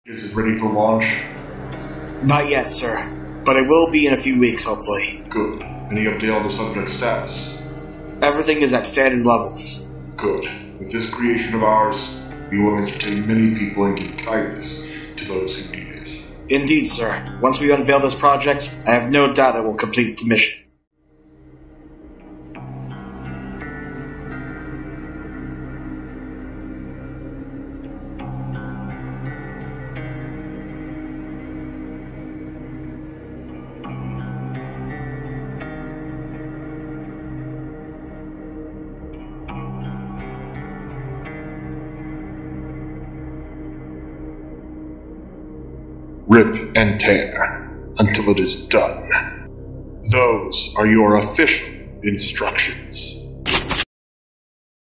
Is it ready for launch? Not yet, sir. But it will be in a few weeks, hopefully. Good. Any update on the subject's status? Everything is at standard levels. Good. With this creation of ours, we will entertain many people and give guidance to those who need it. Indeed, sir. Once we unveil this project, I have no doubt it will complete the mission. Rip and tear until it is done. Those are your official instructions.